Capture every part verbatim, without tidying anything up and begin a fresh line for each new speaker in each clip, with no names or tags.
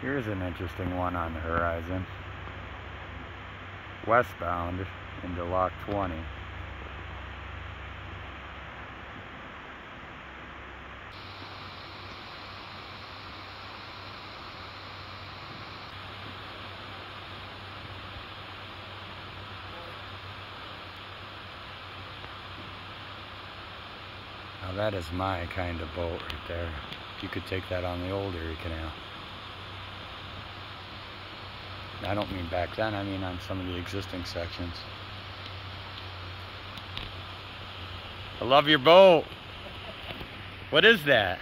Here's an interesting one on the horizon. Westbound into Lock twenty. Now that is my kind of boat right there. You could take that on the old Erie Canal. I don't mean back then, I mean on some of the existing sections. I love your boat. What is that?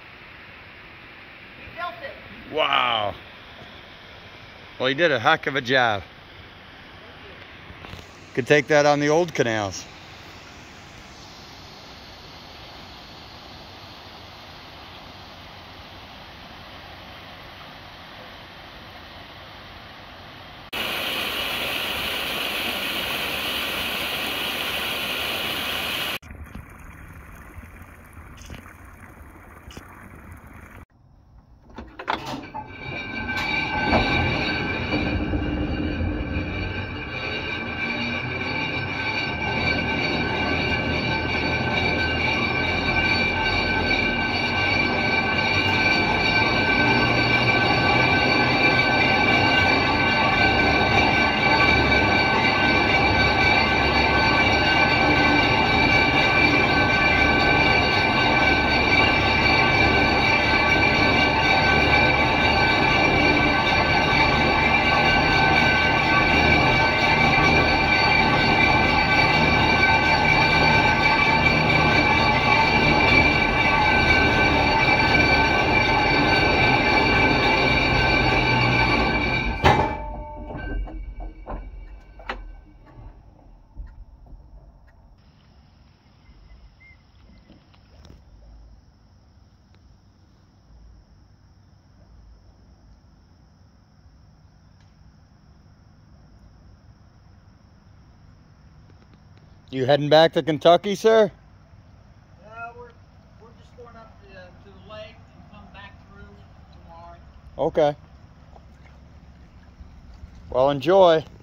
We built it.
Wow. Well, you did a heck of a job. Could take that on the old canals. You heading back to Kentucky, sir?
Uh, we're, we're just going up to, uh, to the lake and come back through tomorrow.
Okay. Well, enjoy.